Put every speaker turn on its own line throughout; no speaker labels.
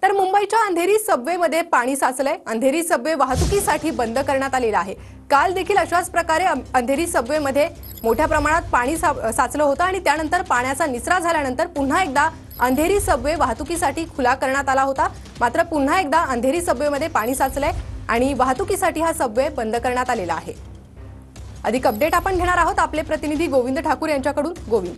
तर मुंबईच्या अंधेरी सबवेमध्ये पाणी साचलंय। अंधेरी सबवे वाहतुकीसाठी बंद करण्यात आलेला आहे। काल देखील अशाच प्रकारे अंधेरी सबवेमध्ये मोठ्या प्रमाणात पाणी साचलं होतं आणि त्यानंतर पाण्याचा निचरा झाल्यानंतर पुन्हा एकदा अंधेरी सबवे वाहतुकीसाठी खुला करण्यात आला होता। मात्र पुन्हा एकदा अंधेरी सबवेमध्ये पाणी साचलंय आणि वाहतुकीसाठी हा सबवे बंद करण्यात आलेला आहे। अधिक अपडेट आपण घेणार आहोत आपले प्रतिनिधी गोविंद ठाकूर यांच्याकडून। गोविंद,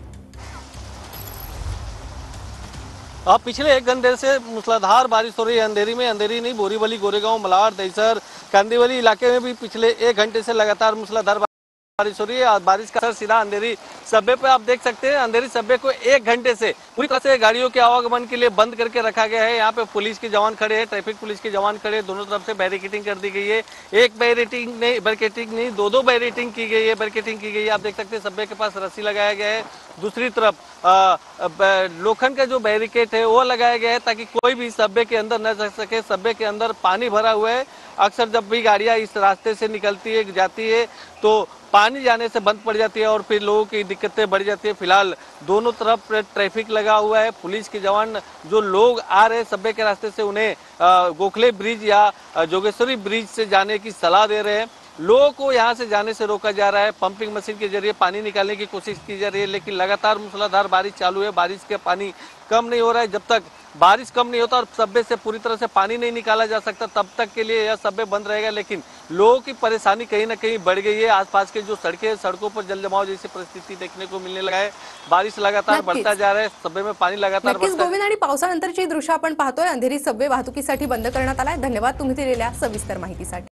अब पिछले एक घंटे से मूसलाधार बारिश हो रही है अंधेरी में। अंधेरी नहीं, बोरीवली, गोरेगांव, मलाड, दहिसर, कांदिवली इलाके में भी पिछले एक घंटे से लगातार मूसलाधार बारिश हो रही है। बारिश का असर सीधा अंधेरी सबवे पे आप देख सकते हैं। अंधेरी सबवे को एक घंटे से पूरी तरह से गाड़ियों के आवागमन के लिए बंद करके रखा गया है। यहाँ पे पुलिस के जवान खड़े हैं, ट्रैफिक पुलिस के जवान खड़े हैं। दोनों तरफ से बैरिकेडिंग कर दी गई है। एक बैरिकेडिंग नहीं, दो बैरिकेडिंग की गई है। बैरिकेडिंग की गई है, आप देख सकते हैं। सबवे के पास रस्सी लगाया गया है। दूसरी तरफ लोखंड का जो बैरिकेड है वो लगाया गया है ताकि कोई भी सबवे के अंदर न जा सके। सबवे के अंदर पानी भरा हुआ है। अक्सर जब भी गाड़ियां इस रास्ते से निकलती है जाती है तो पानी जाने से बंद पड़ जाती है और फिर लोगों की दिक्कतें बढ़ जाती है। फिलहाल दोनों तरफ ट्रैफिक लगा हुआ है। पुलिस के जवान जो लोग आ रहे हैं सबवे के रास्ते से उन्हें गोखले ब्रिज या जोगेश्वरी ब्रिज से जाने की सलाह दे रहे हैं। लोगों को यहां से जाने से रोका जा रहा है। पंपिंग मशीन के जरिए पानी निकालने की कोशिश की जा रही है, लेकिन लगातार मूसलाधार बारिश चालू है। बारिश का पानी कम नहीं हो रहा है। जब तक बारिश कम नहीं होता और सबवे से पूरी तरह से पानी नहीं निकाला जा सकता तब तक के लिए यह सबवे बंद रहेगा। लेकिन लोगों की परेशानी कहीं ना कहीं बढ़ गई है। आसपास के जो सड़कें, सड़कों पर जल जमाव जैसी परिस्थिति देखने को मिलने लगा है। बारिश लगातार बढ़ता जा रहा है, सबवे में पाणी लगातार बढ़ता
गोविंद, आणि पावसानंतरची दृश्य आपण पाहतोय। अंधेरी सबवे वाहतुकीसाठी बंद करण्यात आलाय। धन्यवाद तुम्ही दिलेल्या सविस्तर माहितीसाठी।